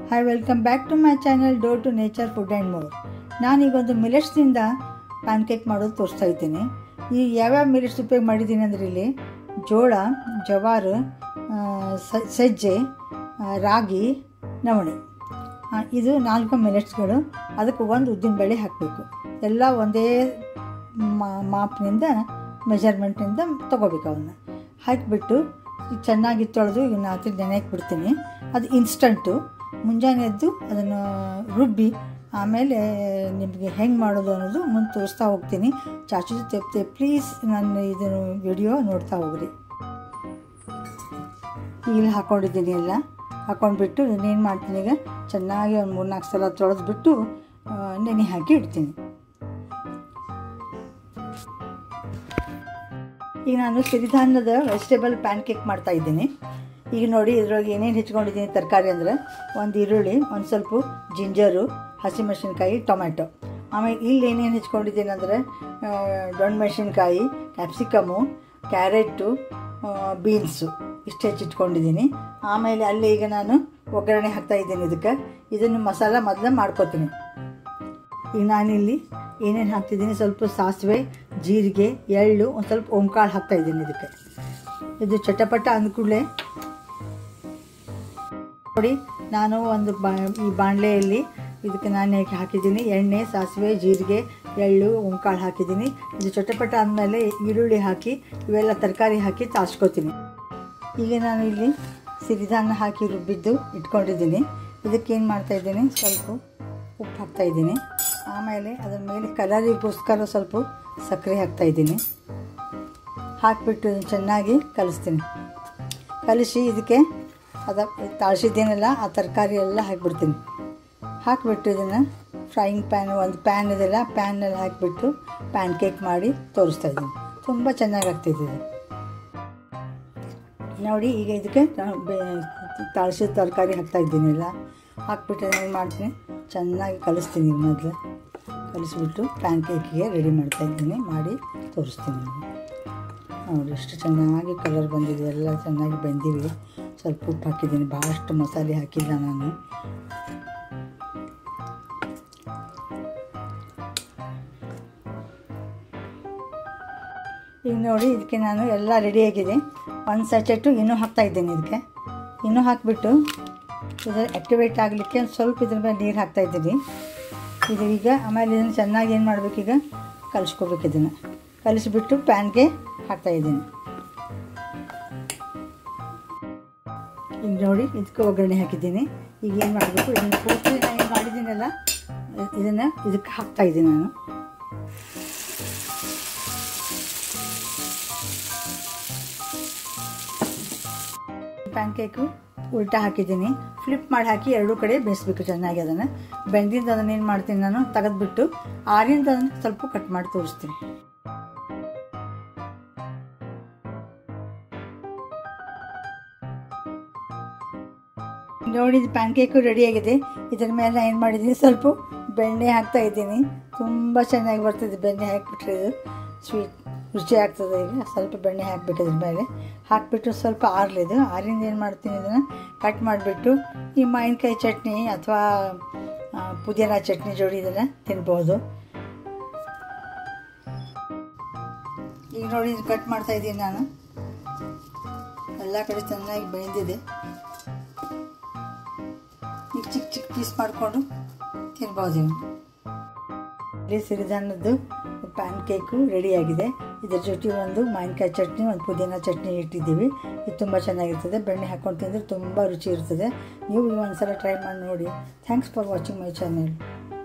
Hi, welcome back to my channel Door to Nature Food and More. ನಾನೀಗೊಂದು ಮಿಲೆಟ್ಸ್ನಿಂದ pancake ಮಾಡೋದು ತೋರಿಸ್ತಾ ಇದ್ದೀನಿ. ಈ ಯಾವ್ಯಾವ ಮಿಲೆಟ್ಸ್ ಉಪಯೋಗ ಮಾಡಿದ್ದೀನಿ ಅಂದರೆ ಇಲ್ಲಿ ಜೋಳ, ಜವಾರು, ಸಜ್ಜೆ, ರಾಗಿ, ನವಣೆ, ಇದು 4 ಮಿಲೆಟ್ಸ್ಗಳು. ಅದಕ್ಕೆ ಒಂದು ಉದ್ದಿನಬೇಳೆ ಹಾಕಬೇಕು. ಎಲ್ಲ ಒಂದೇ ಮಾಪ್ನಿಂದ ಮೆಜರ್ಮೆಂಟ್ನಿಂದ ತೊಗೋಬೇಕು. ಅವನ್ನ ಹಾಕಿಬಿಟ್ಟು ಚೆನ್ನಾಗಿ ತೊಳೆದು ಇವನ್ನ ರಾತ್ರಿ ನೆನೆಯಕ್ಕೆ ಬಿಡ್ತೀನಿ. ಅದು ಇನ್ಸ್ಟಂಟು. ಮುಂಜಾನೆ ಎದ್ದು ಅದನ್ನು ರುಬ್ಬಿ ಆಮೇಲೆ ನಿಮಗೆ ಹೆಂಗೆ ಮಾಡೋದು ಅನ್ನೋದು ಮುಂದೆ ತೋರಿಸ್ತಾ ಹೋಗ್ತೀನಿ. ಚಾಚು ತೆಪ್ತೆ ಪ್ಲೀಸ್ ನನ್ನ ಇದನ್ನು ವಿಡಿಯೋ ನೋಡ್ತಾ ಹೋಗ್ರಿ. ಇಲ್ಲಿ ಹಾಕ್ಕೊಂಡಿದ್ದೀನಿ. ಎಲ್ಲ ಹಾಕ್ಕೊಂಡ್ಬಿಟ್ಟು ಇನ್ನೇನು ಮಾಡ್ತೀನಿ, ಈಗ ಚೆನ್ನಾಗಿ ಒಂದು 3-4 ಸಲ ತೊಳೆದ್ಬಿಟ್ಟು ನೆನೆ ಹಾಕಿ ಇಡ್ತೀನಿ. ಈಗ ನಾನು ಸಿರಿಧಾನ್ಯದ ವೆಜಿಟೇಬಲ್ ಪ್ಯಾನ್ಕೇಕ್ ಮಾಡ್ತಾಯಿದ್ದೀನಿ. ಈಗ ನೋಡಿ, ಇದ್ರೊಳಗೆ ಏನೇನು ಹೆಚ್ಕೊಂಡಿದ್ದೀನಿ ತರಕಾರಿ ಅಂದರೆ ಒಂದು ಈರುಳ್ಳಿ, ಒಂದು ಸ್ವಲ್ಪ ಜಿಂಜರು, ಹಸಿಮೆಣಸಿನ್ಕಾಯಿ, ಟೊಮೆಟೊ. ಆಮೇಲೆ ಇಲ್ಲಿ ಏನೇನು ಹೆಚ್ಕೊಂಡಿದ್ದೀನಿ ಅಂದರೆ ದೊಣ್ಣಮೆಣಸಿನ್ಕಾಯಿ, ಕ್ಯಾಪ್ಸಿಕಮು, ಕ್ಯಾರೆಟು, ಬೀನ್ಸು ಇಷ್ಟು ಹೆಚ್ಚಿಟ್ಕೊಂಡಿದ್ದೀನಿ. ಆಮೇಲೆ ಅಲ್ಲಿ ಈಗ ನಾನು ಒಗ್ಗರಣೆ ಹಾಕ್ತಾಯಿದ್ದೀನಿ. ಇದನ್ನು ಮಸಾಲ ಮೊದಲು ಮಾಡ್ಕೊತೀನಿ. ಈಗ ನಾನಿಲ್ಲಿ ಏನೇನು ಹಾಕ್ತಿದ್ದೀನಿ, ಸ್ವಲ್ಪ ಸಾಸಿವೆ, ಜೀರಿಗೆ, ಎಳ್ಳು, ಒಂದು ಸ್ವಲ್ಪ ಓಂಕಾಳು ಹಾಕ್ತಾಯಿದ್ದೀನಿ. ಇದು ಚಟಪಟ ಅಂದ್ಕೂಡಲೇ ನೋಡಿ, ನಾನು ಒಂದು ಈ ಬಾಣಲೆಯಲ್ಲಿ ಇದಕ್ಕೆ ನಾನು ಹಾಕಿದ್ದೀನಿ ಎಣ್ಣೆ, ಸಾಸಿವೆ, ಜೀರಿಗೆ, ಎಳ್ಳು, ಓಂಕಾಳು ಹಾಕಿದ್ದೀನಿ. ಇದು ಚಟಪಟ ಅಂದಮೇಲೆ ಈರುಳ್ಳಿ ಹಾಕಿ ಇವೆಲ್ಲ ತರಕಾರಿ ಹಾಕಿ ತಾಳ್ಸ್ಕೊತೀನಿ. ಈಗ ನಾನು ಇಲ್ಲಿ ಸಿರಿಧಾನ್ಯ ಹಾಕಿ ರುಬ್ಬಿದ್ದು ಇಟ್ಕೊಂಡಿದ್ದೀನಿ. ಇದಕ್ಕೇನು ಮಾಡ್ತಾಯಿದ್ದೀನಿ, ಸ್ವಲ್ಪ ಉಪ್ಪು ಹಾಕ್ತಾಯಿದ್ದೀನಿ. ಆಮೇಲೆ ಅದರ ಮೇಲೆ ಕಲರಿಗೋಸ್ಕರ ಸ್ವಲ್ಪ ಸಕ್ಕರೆ ಹಾಕ್ತಾಯಿದ್ದೀನಿ. ಹಾಕಿಬಿಟ್ಟು ಚೆನ್ನಾಗಿ ಕಲಿಸ್ತೀನಿ. ಕಲಿಸಿ ಇದಕ್ಕೆ ತಾಳ್ಸಿದ್ದೀನಲ್ಲ ಆ ತರಕಾರಿ ಎಲ್ಲ ಹಾಕಿಬಿಡ್ತೀನಿ. ಹಾಕಿಬಿಟ್ಟು ಇದನ್ನು ಫ್ರೈಯಿಂಗ್ ಪ್ಯಾನ್, ಒಂದು ಪ್ಯಾನ್ ಇದೆಲ್ಲ ಪ್ಯಾನಲ್ಲಿ ಹಾಕಿಬಿಟ್ಟು ಪ್ಯಾನ್ಕೇಕ್ ಮಾಡಿ ತೋರಿಸ್ತಾಯಿದ್ದೀನಿ. ತುಂಬ ಚೆನ್ನಾಗಿ ಆಗ್ತಿದೆ ನೋಡಿ. ಈಗ ಇದಕ್ಕೆ ತಾಳ್ಸಿದ ತರಕಾರಿ ಹಾಕ್ತಾಯಿದ್ದೀನಿ. ಎಲ್ಲ ಹಾಕ್ಬಿಟ್ಟು ಏನು ಮಾಡ್ತೀನಿ, ಚೆನ್ನಾಗಿ ಕಲಿಸ್ತೀನಿ. ಮೊದಲು ಕಲಿಸ್ಬಿಟ್ಟು ಪ್ಯಾನ್ಕೇಕಿಗೆ ರೆಡಿ ಮಾಡ್ತಾಯಿದ್ದೀನಿ. ಮಾಡಿ ತೋರಿಸ್ತೀನಿ ನೋಡಿ. ಎಷ್ಟು ಚೆನ್ನಾಗಿ ಕಲರ್ ಬಂದಿದೆ, ಎಲ್ಲ ಚೆನ್ನಾಗಿ ಬೆಂದಿವೆ. ಸ್ವಲ್ಪ ಉಪ್ಪು ಹಾಕಿದ್ದೀನಿ, ಭಾಳಷ್ಟು ಮಸಾಲೆ ಹಾಕಿಲ್ಲ ನಾನು. ಈಗ ನೋಡಿ, ಇದಕ್ಕೆ ನಾನು ಎಲ್ಲ ರೆಡಿಯಾಗಿದೆ. ಒಂದು ಸ್ಯಾಚೆಟ್ಟು ಇನ್ನೂ ಹಾಕ್ತಾಯಿದ್ದೀನಿ. ಇದಕ್ಕೆ ಇನ್ನೂ ಹಾಕಿಬಿಟ್ಟು ಇದು ಆ್ಯಕ್ಟಿವೇಟ್ ಆಗಲಿಕ್ಕೆ ಸ್ವಲ್ಪ ಇದ್ರ ಮೇಲೆ ನೀರು ಹಾಕ್ತಾಯಿದ್ದೀನಿ. ಇದು ಈಗ ಆಮೇಲೆ ಇದನ್ನು ಚೆನ್ನಾಗಿ ಏನು ಮಾಡಬೇಕು, ಈಗ ಕಲಿಸ್ಕೋಬೇಕು. ಇದನ್ನು ಕಲಿಸ್ಬಿಟ್ಟು ಪ್ಯಾನ್ಗೆ ಹಾಕ್ತಾಯಿದ್ದೀನಿ. ಈಗ ನೋಡಿ, ಇದಕ್ಕೆ ಒಗ್ಗರಣೆ ಹಾಕಿದ್ದೀನಿ. ಈಗ ಏನು ಮಾಡಬೇಕು, ಇದನ್ನು ಪೂರ್ತಿ ನಾನು ಏನು ಮಾಡಿದ್ದೀನಲ್ಲ ಇದನ್ನು ಇದಕ್ಕೆ ಹಾಕ್ತಾಯಿದ್ದೀನಿ ನಾನು. ಪ್ಯಾನ್ಕೇಕು ಉಲ್ಟಾ ಹಾಕಿದ್ದೀನಿ. ಫ್ಲಿಪ್ ಮಾಡಿ ಹಾಕಿ ಎರಡೂ ಕಡೆ ಬೇಯಿಸ್ಬೇಕು ಚೆನ್ನಾಗಿ. ಅದನ್ನು ಬೆಂದಿಂದ ಅದನ್ನು ಏನು ಮಾಡ್ತೀನಿ, ನಾನು ತೆಗೆದ್ಬಿಟ್ಟು ಆರಿಂದ ಅದನ್ನು ಸ್ವಲ್ಪ ಕಟ್ ಮಾಡಿ ತೋರಿಸ್ತೀನಿ. ನೋಡಿ, ಇದು ಪ್ಯಾನ್ಕೇಕು ರೆಡಿಯಾಗಿದೆ. ಇದರ ಮೇಲೆ ನಾನು ಏನು ಮಾಡಿದ್ದೀನಿ, ಸ್ವಲ್ಪ ಬೆಣ್ಣೆ ಹಾಕ್ತಾಯಿದ್ದೀನಿ. ತುಂಬ ಚೆನ್ನಾಗಿ ಬರ್ತದೆ ಬೆಣ್ಣೆ ಹಾಕಿಬಿಟ್ರೆ. ಇದು ಸ್ವೀಟ್ ರುಚಿ ಆಗ್ತದೆ. ಈಗ ಸ್ವಲ್ಪ ಬೆಣ್ಣೆ ಹಾಕಬೇಕು. ಇದ್ರ ಮೇಲೆ ಹಾಕಿಬಿಟ್ಟು ಸ್ವಲ್ಪ ಆರಲಿದು ಆರಿಂದ ಏನು ಮಾಡ್ತೀನಿ, ಇದನ್ನು ಕಟ್ ಮಾಡಿಬಿಟ್ಟು ಈ ಮಾವಿನಕಾಯಿ ಚಟ್ನಿ ಅಥವಾ ಪುದೀನ ಚಟ್ನಿ ಜೋಡಿ ಇದನ್ನು ತಿನ್ಬೋದು. ಈಗ ನೋಡಿ, ಇದು ಕಟ್ ಮಾಡ್ತಾಯಿದ್ದೀನಿ ನಾನು. ಎಲ್ಲ ಕಡೆ ಚೆನ್ನಾಗಿ ಬೆಂದಿದೆ. ಈಗ ಚಿಕ್ಕ ಚಿಕ್ಕ ಪೀಸ್ ಮಾಡಿಕೊಂಡು ತಿನ್ಬೋದು. ಇಲ್ಲಿ ಸಿರಿಧಾನ್ಯದ್ದು ಪ್ಯಾನ್ಕೇಕು ರೆಡಿಯಾಗಿದೆ. ಇದರ ಜೊತೆ ಒಂದು ಮಾವಿನಕಾಯಿ ಚಟ್ನಿ, ಒಂದು ಪುದೀನ ಚಟ್ನಿ ಇಟ್ಟಿದ್ದೀವಿ. ಇದು ತುಂಬ ಚೆನ್ನಾಗಿರ್ತದೆ. ಬೆಣ್ಣೆ ಹಾಕ್ಕೊಂಡು ತಿಂದರೆ ತುಂಬ ರುಚಿ ಇರ್ತದೆ. ನೀವು ಒಂದು ಸಲ ಟ್ರೈ ಮಾಡಿ ನೋಡಿ. Thanks for watching my channel.